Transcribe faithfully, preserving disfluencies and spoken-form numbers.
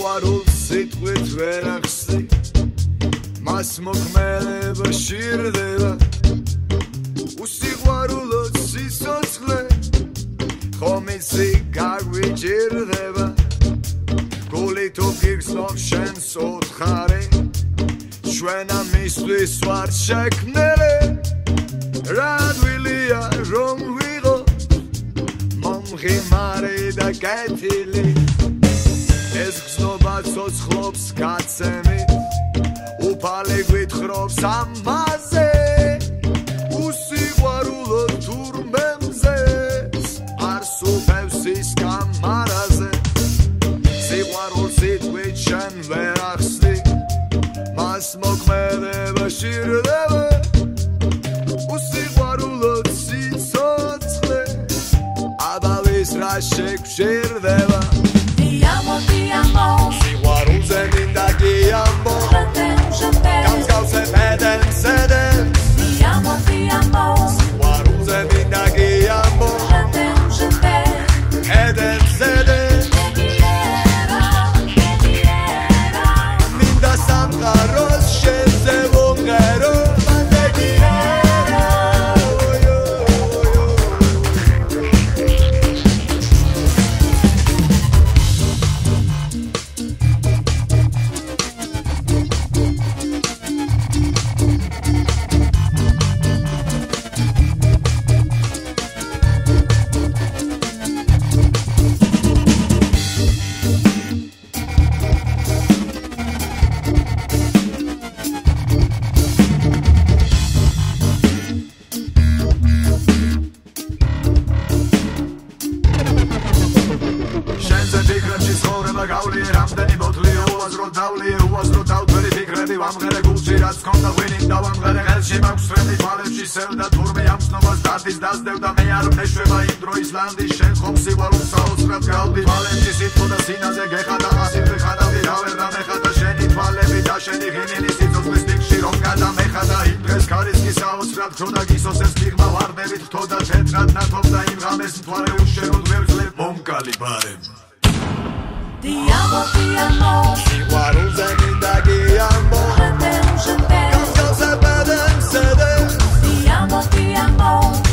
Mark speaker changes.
Speaker 1: სიყვარულს სიტყვით ვერ ახსნი მას მოქმედება შირდება უსიყვარულოდ სიცოცხლე ხომ იცი გაგვიჭირდება გული თუ გიგრძნობს შენს ოთხარი ჩვენ ამისთვის ვართ შექმნილი რა ადვილია რომ ვიღოთ მომღიმარი და კეთილი ეს გზნობა ცოცხლობს გაცემით უფალი გვითხრობს ამაზე უსიყვარულო თურმემზეც არ სუფევს ის კამარაზე სიყვარულს სიტყვით შენ ვერ ახსნი მას მოქმედება შირდება უსიყვარულოდ სიცოცხლე აბავის რა შეგვჭირდება სიყვარულზე მინდა გიამბო გამსგავსე ბედენს ედენს სიყვარულზე მინდა გიამბო ედენს ედენს მინდა სამყაროს შენზე ვუმღერო
Speaker 2: დასდევდა მე არ მეშვება იმ დროის ლანდის შენ ხომ სიყვარულს საოცრად გავდი თვალებში სიტყვა და სინაზე გეხადა ასით ვეხადავდი რა ვერ დამეხადა შენი თვალები და შენი ღიმილი სიცოცხლის ტიქში რომ გადამეხადა იმ დღეს ქარისკი საოცრად გჯობდა გისოს ეს მიღმა ვარდებით თოდა თეთრად ნათობდა იმ ღამეს მთვარე უშეროდ ვერძლებ მომკალი ბარემ სიყვარულზე მინდა გიამბო გამსგავსე ბედენს ედენს